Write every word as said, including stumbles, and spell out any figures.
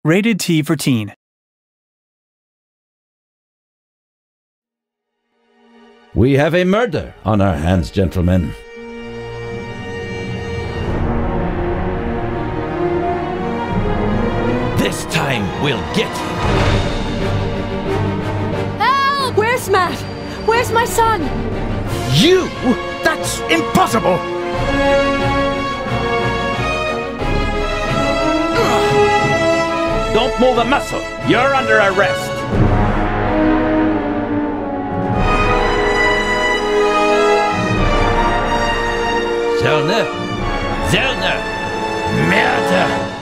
Rated T for Teen. We have a murder on our hands, gentlemen. This time we'll get you. Help! Where's Matt? Where's my son? You? That's impossible! Don't move a muscle. You're under arrest. Zellner? Zellner! Murder!